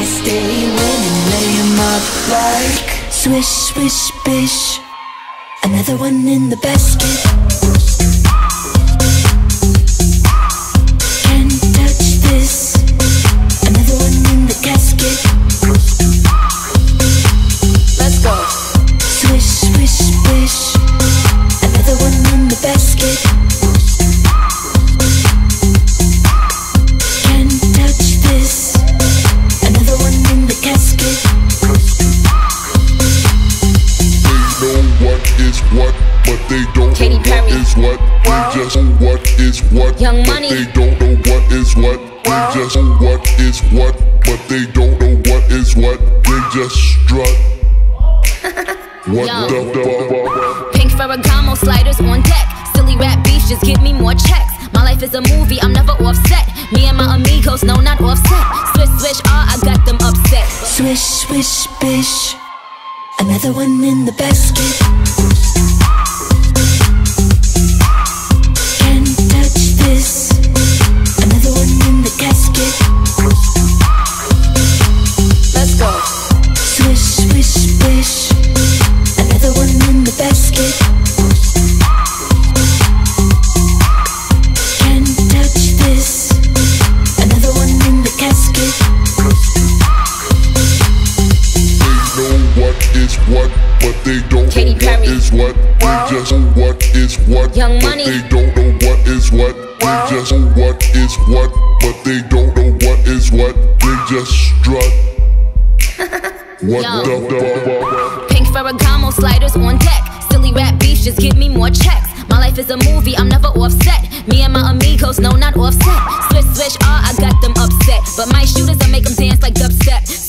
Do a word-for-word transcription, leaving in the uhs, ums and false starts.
I stay winning, lay him up like swish, swish, bish. Another one in the basket. Can't touch this. Another one in the casket. Let's go. Swish, swish, bish. Another one in the basket. Can't touch this. Another one in the casket. They know what is what, but they don't Katy know Perry. what is what. They just know what is what, Young but Money. they don't know what is what. They just know what is what, but they don't know what is what. They just strut. What Yo. the fuck? Pink Ferragamo sliders on deck. Silly rap beefs just give me more checks. My life is a movie, I'm never offset. Me and my amigos, no, not offset. Swish, swish, ah, I got them upset. Swish, swish, bish. Another one in the basket. Can't touch this. Another one in the casket. Let's go. Swish, swish, bish. Another one in the basket. Can't touch this. Another one in the casket. They know what is what, but they don't Katy know Perry. what is what. They just know what is what, Young but Money. they don't know what is what. They just know what is what, but they don't know what is what. They just strut. What Yo. the fuck? Pink Ferragamo sliders on deck. Silly rap beefs just give me more checks. My life is a movie, I'm never offset. Me and my amigos, no, not offset. Swish, swish, ah, I got them upset. But my shooters, I make them dance like dubstep.